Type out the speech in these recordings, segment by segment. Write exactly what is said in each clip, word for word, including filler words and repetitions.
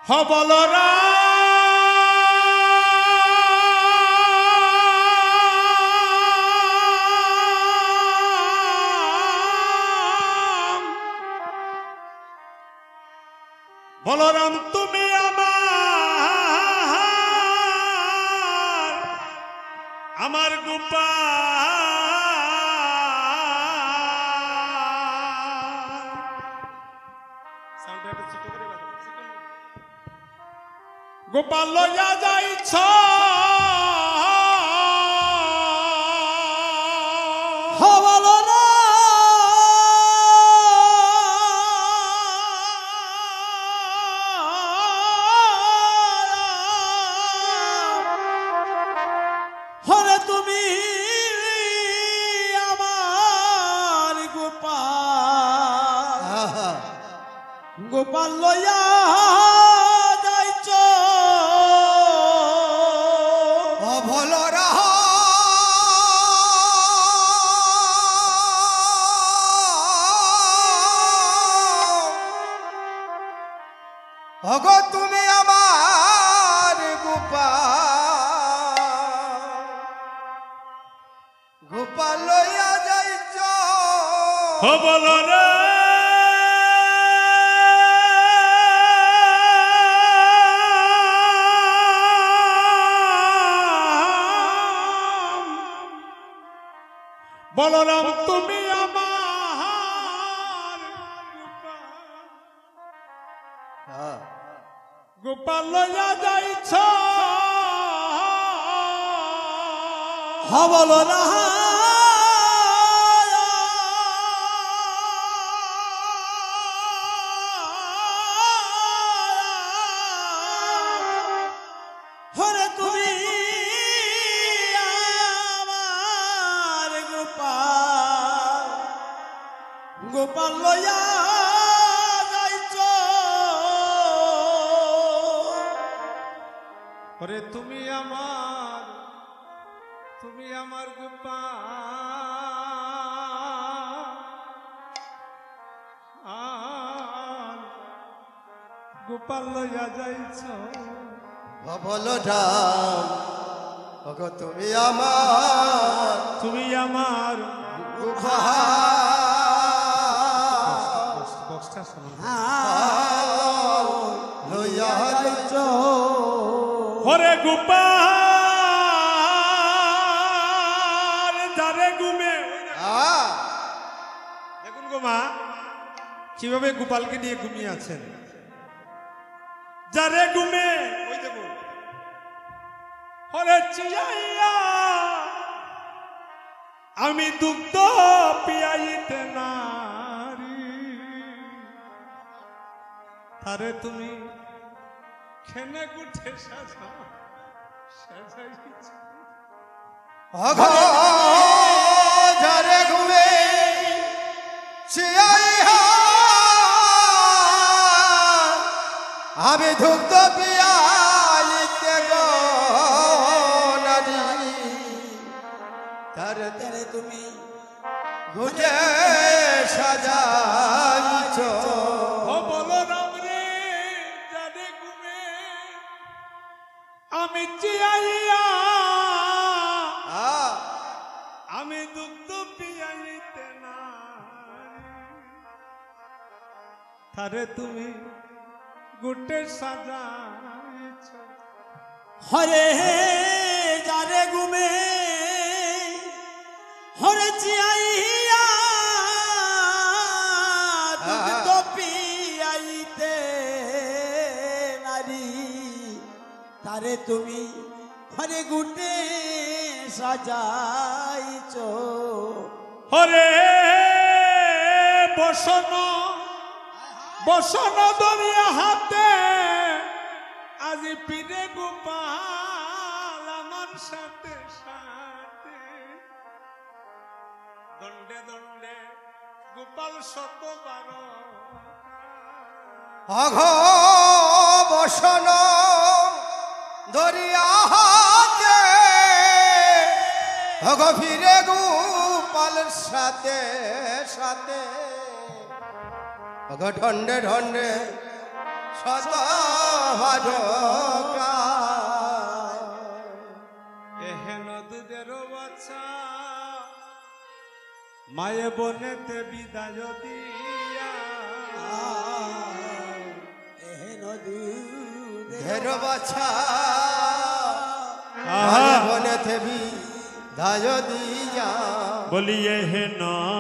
হ বলরাম বলরাম তুমি আমার আমার গোপাল গোপাল লইয়া যাইছ হরে তুমি আমার গোপাল গোপাল লইয়া যাইছ অভলরা অগ তুমি আমার গোপাল গোপাল লইয়া যাইছ হ বলরাম বলরাম তুমি আমার গোপাল লইয়া যাইছ হবলরা হরে তুমি আমার গোপাল গোপাল লইয়া যাইছ ওরে তুমি আমার তুমি আমার গোপাল গোপাল লইয়া যাইছ অভলরাম অগ তুমি আমার তুমি আমার গোপাল বক্সটা শোনো লইয়া যাইছ ওরে গোপাল যারে ঘুমে দেখুন গো মা কিভাবে গোপালকে নিয়ে ঘুমিয়ে আছেন যারে ঘুমে ওই দেখুন ওরে চিয়াইয়া আমি দুগ্ধ পিয়াইতে নারী তারে তুমি খেনে গুঠে সাজা সাজাইছ অঘ যারে ঘুমে চিয়াইহা আমি ধুগ্ধ পিয়াইতে গো নারী তারে তারে তুমি গুজে সাজাইছ ও বলরাম রে যারে ঘুমে আমি চিয়াইয়া আমি দুগ্ধ পিয়াইতে না তারে তুমি গুটে সাজাইছ হরে যারে ঘুমে হরে চিয়াইয়া দুগ্ধ পিয়াইতে নারী তারে তুমি হরে গুটে সাজাইছ হরে বসন বসন দরিয়া হাতে আজি পিরে গোপাল আমার সাথে সাথে দণ্ডে দণ্ডে গোপাল শতবার অঘ বসন দরিয়া হাতে অঘ ফিরে গোপাল সাথে সাথে অঘ ঢন্ডে ঢন্ডে শত ঢোকা এহেন দুধের বাচ্চা মায়ে বনেতে বিদায় দিয়া এহেন দুধের ঢের বাছা আহা। বনে থেবি ধায় দিয়া বলি এহেন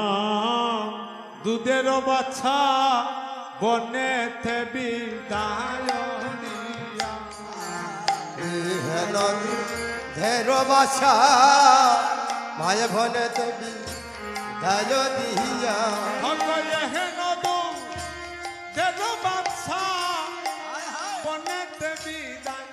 দুধের বাচ্চা বনেতে বিদায় দিয়া হেন ঢের বাছা ভাই বনে থেবি ধায় দিয়া এহেন দুধের বাচ্চা বনেতে বিদায়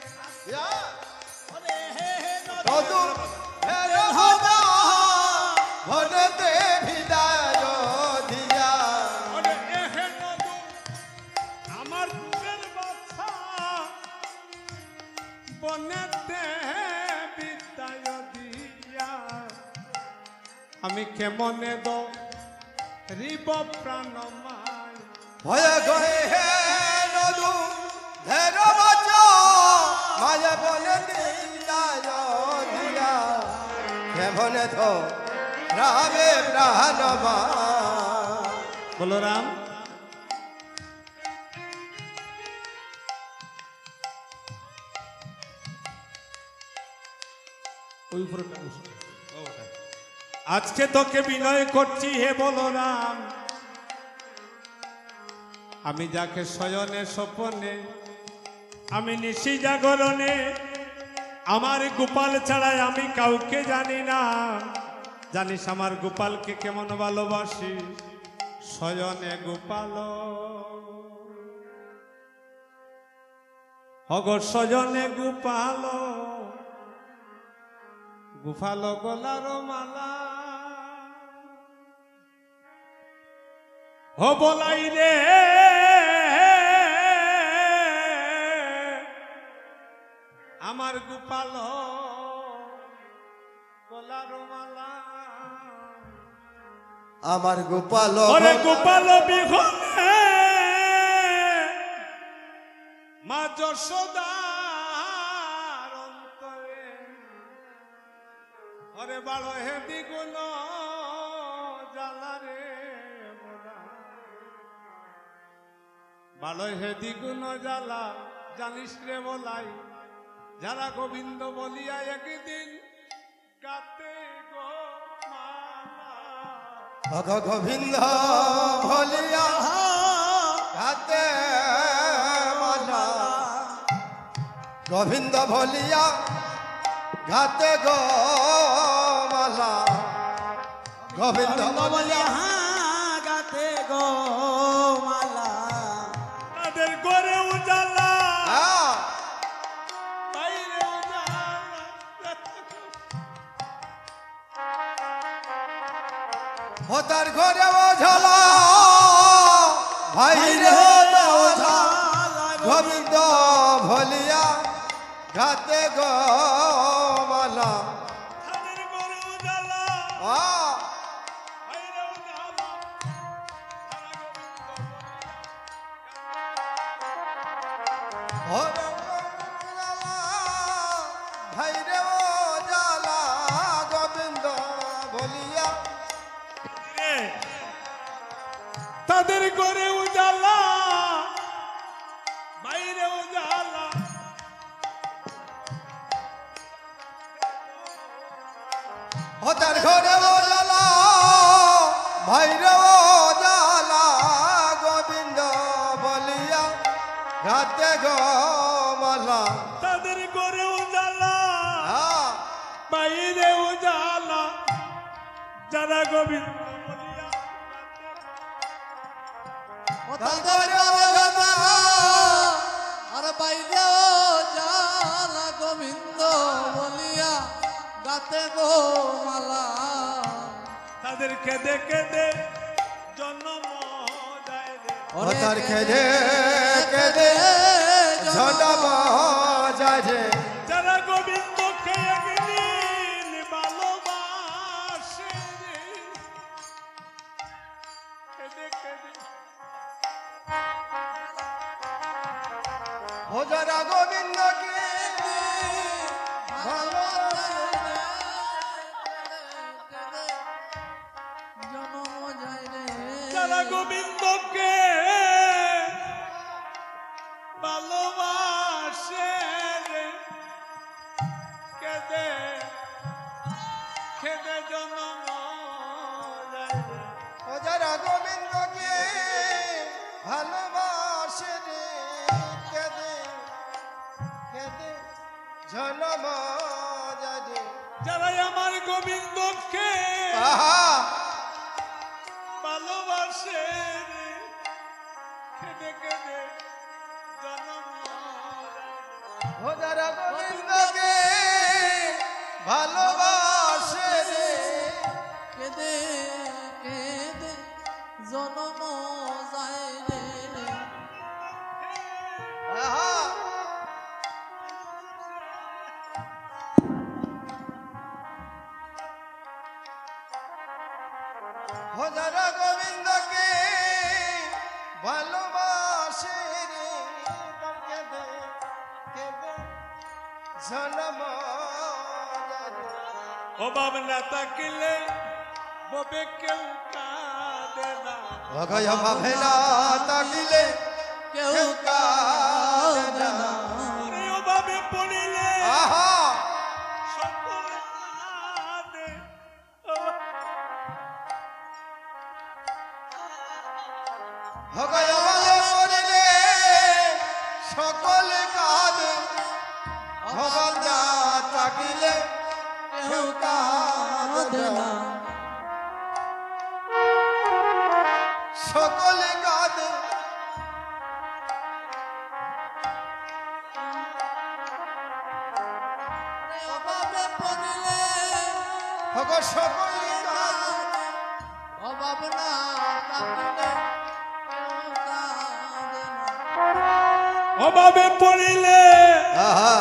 নদু ঢের বাছা বনে থেবি ধায় দিয়া ওরে এহেন দুধ আমার দুধের বাচ্চা বনেতে বিদায় দিয়া আমি কেমনে দো রিব প্রাণ মায় ভয় গয়ে হে নদু ঢের বাছা মাঝে বনে দিদায় দিয়া কেমনে ধো রাবে প্রাণ মা বলো রাম ওই উপরেটা বসো। ও, ওটা। আজকে তোকে বিনয় করছি হে বলরাম আমি যাকে শয়নে স্বপনে আমি নিশি জাগরণে আমার গোপাল ছাড়াই আমি কাউকে জানি না জানিস আমার গোপালকে কেমন ভালোবাসি শয়নে গোপাল হগর শয়নে গোপাল গোপাল গলার মালা ও বলাই রে আমার গোপাল গলার মালা আমার গোপাল ওরে গোপাল বিহনে মা যশোদার অন্তরে ওরে বাড়ো হে দ্বিগুণ জ্বালা রে মোরা বাড়ো হে দ্বিগুণ জ্বালা জানিস রে বলাই যারা গোবিন্দ বলিয়া একদিন গাতে গো মালা ভগ গোবিন্দ ভলিয়া হাতে মালা গোবিন্দ ভলিয়া ঘাতে গো মালা গোবিন্দ বলে হ্যাঁ গাতে গো মালা তাদের গড়ে উজালা হ্যাঁ, বাইরে উজালা ও তার ঘরে ও ঝলা ভাই রে ও ঝলা গোবিন্দ ভলিয়া ঘাতে গো মালা তাদের গড়ে উজালা আ বাইরে উজালা ভাইরে ও জালা গোবিন্দ বলিয়া রে, তাদের গড়ে উজালা বাইরে উজালা ও তার ঘরে ও জালা ভাইরে ও জালা গোবিন্দ বলিয়া রাতে গো মালা তাদের গড়ে উজালা হ্যাঁ, বাইরে উজালা যারা গোবিন্দ বলিয়া তার ঘরে ও জালা আর বাইরে জালা গোবিন্দ বলিয়া গাতে গো মালা তাদের কেঁদে কেঁদে জন্ম যায় রে ও তার খেদে খেদে ঝড় যায় রে যারা গোবিন্দকে একদিন ভালোবাসে রে কেঁদে কেঁদে ও যারা গোবিন্দকে ভালোবাসে জনম যায় রে যারা গোবিন্দকে ভালোবাসে রে কেঁদে কেঁদে জনম যায় রে। ও যারা গোবিন্দকে ভালোবাসে রে কেঁদে কেঁদে জনম যায় রে। যারা আমার গোবিন্দকে আহা ভালোবাসে রে কেঁদে কেঁদে জনম ও যারা গোবিন্দকে ভালোবাসে রে কেঁদে কেঁদে জনম যায় রে আহা ও যারা গোবিন্দকে ভালোবাসে রে তার কেঁদে কেঁদে জনম যায় রে। ও ভাবনা তাকিলে ববে কেউ কাঁদে না অগয় ভাবে না তাকিলে কেউ কেউ কাঁদে কাঁদে না। না ওরে ও ভাবে পড়িলে আহা সকলে কাঁদে অগয় ভাবে পড়িলে সকলে কাঁদে ভগবান না তাকিলে কেউ কাঁদে না সকলে কাঁদে অভাবে পড়িলে ভগ সকলে কাঁদে অভাব না থাকিলে কেউ কাঁদে না অভাবে পড়িলে আহা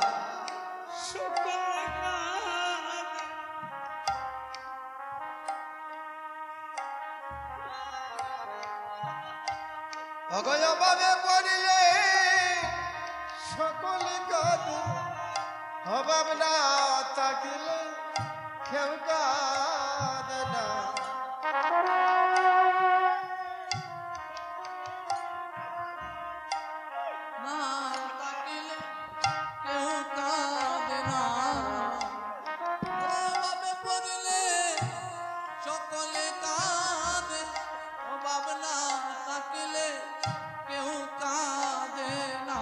সকলে কাঁদে অগয় ভাবে পড়িলে সকলে কাঁদে অভাব না তাকিলে কেউ কাঁদে না না থাকিলে কেউ কাঁদে না অভাবে পড়িলে সকলে কাঁদে অভাব না থাকিলে কেউ কাঁদে না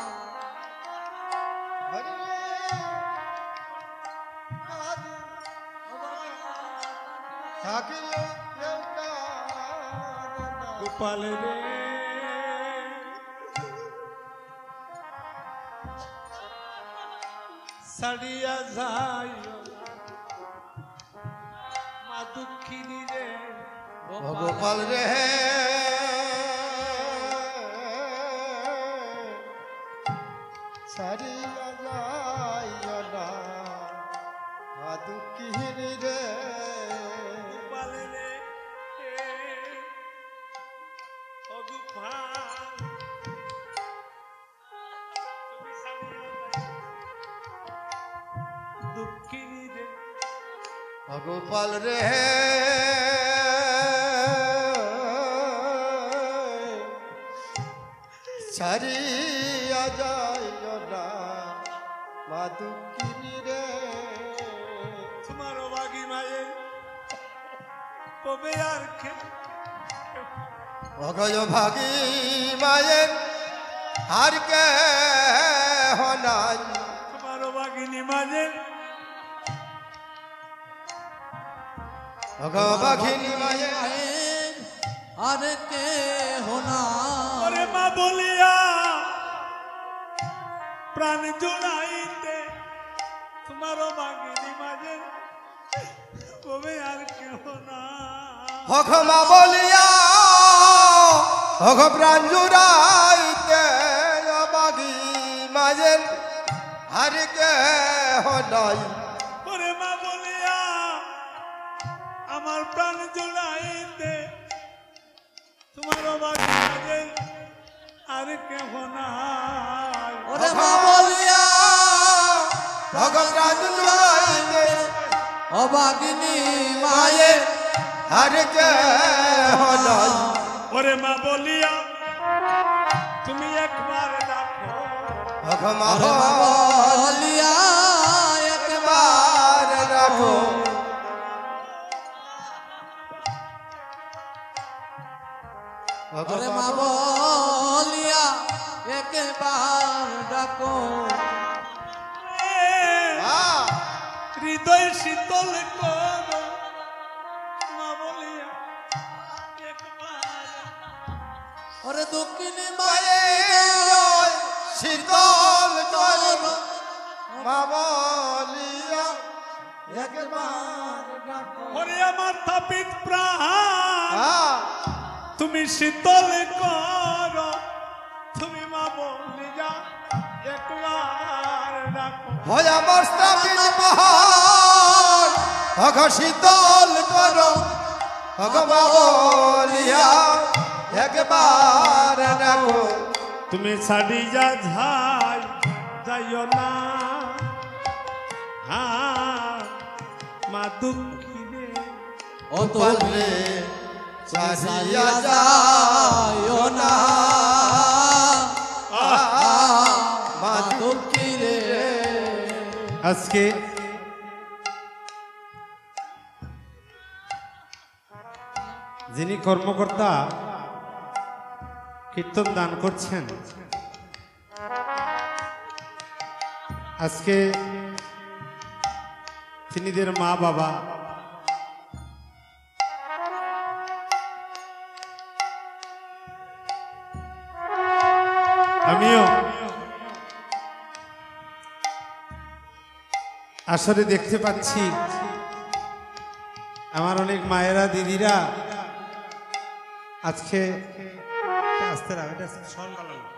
হরিলে কাঁদে থাকিলে কেউ কাঁদে না গোপাল রে সারিয়া যাই মা দুঃখিনী রে ও গোপাল রে সারিয়া যাইও না আ দুঃখিনী রে গোপাল রে ও গোপাল তুমি সারিয়া যাই দুঃখিনী রে ও গোপাল রে সারিয়া যাইও না মা দুঃখিনী রে তোমার বাগি মায়ে কবে আর কে অগয় ভাগী মায়ের আর কে নাই তোমার বাগিনী মাঝে অগ ভাগিনী মায়ের মায়ের আর কে হোনা ওরে মা বলিয়া প্রাণ জোড়াইতে তোমার বাগিনী মাঝে কবে আর কেহ না হগ মা বলিয়া হগ প্রাণ জুড়াইতে বাগি মায়ের আর কে নাই ওরে মা বলিয়া আমার প্রাণ জোড়াইতে তোমার বাগিনী মাঝে আর কেহ না ওরে মা বলিয়া ভগবান জুড়াইতে অবাগিনী মায়ে আর কে নাই ওরে মা বলিয়া তুমি একবার ডাকো ভগমা ওরে মা বলিয়া একবার একবার রাখো ওরে মা বলিয়া একবার ডাকো হ্যাঁ, হৃদয় শীতল করো মা বলিয়া একবার ওরে দক্ষিণী মায়ের মায়ের শীতল করো মা বলিয়া একবার রাখো ওরে আমার তাপিত প্রাণ হ্যাঁ, তুমি শীতল করো তুমি মা বলিয়া একবার ডাকো হয় আমার স্থাপিত পাহাড় ভগ শীতল করো ভগমা বলিয়া একবার রাখো তুমি ছাড়িয়া যাই যাইও না হ্যাঁ মা দুঃখিনে ও তো পারলে চারিয়া যাইও না মা দুঃখী রে আজকে যিনি কর্মকর্তা কীর্তন দান করছেন আজকে তিনিদের মা বাবা আমিও আসলে দেখতে পাচ্ছি আমার অনেক মায়েরা দিদিরা আজকে আস্তে রাখ, এটা শোন ভালো না।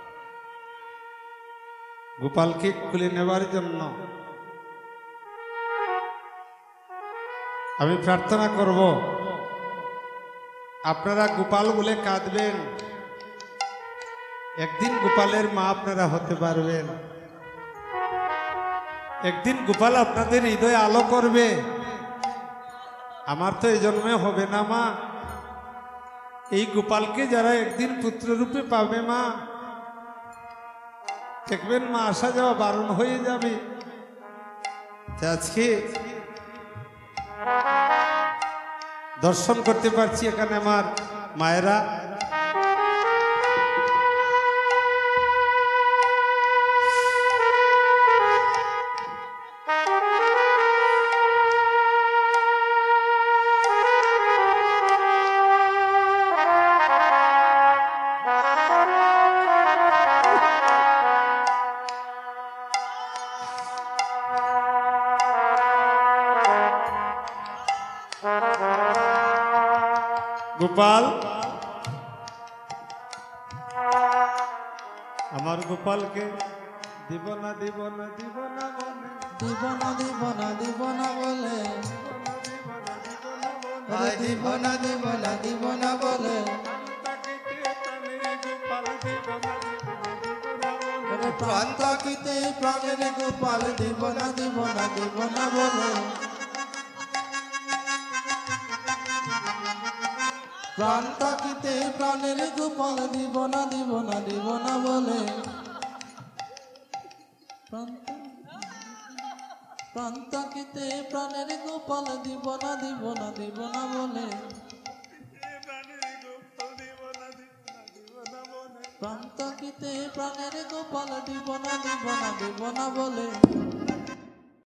গোপালকে খুলে নেবার জন্য আমি প্রার্থনা করব আপনারা গোপাল বলে কাঁদবেন, একদিন গোপালের মা আপনারা হতে পারবেন, একদিন গোপাল আপনাদের হৃদয়ে আলো করবে। আমার তো এই জন্মে হবে না মা, এই গোপালকে যারা একদিন পুত্ররূপে পাবে মা, দেখবেন মা আসা যাওয়া বারণ হয়ে যাবে। আজকে দর্শন করতে পারছি এখানে আমার মায়েরা, গোপাল আমার গোপালকে দিব না দিব না দিব না বলে, দিব না দিব না দিব না বলে ভাই দিব না দিব না দিব না বলে ওরে প্রাণ থাকিতে প্রাণের গোপাল দিব না দিব না দিব না বলে প্রাণ থাকিতে প্রাণের গোপাল দিব না দিব না দিব না বলে প্রাণ থাকিতে প্রাণের গোপাল দিব না দিব না দিব না বলে প্রাণ থাকিতে প্রাণের গোপাল দিব না দিব না দিব না বলে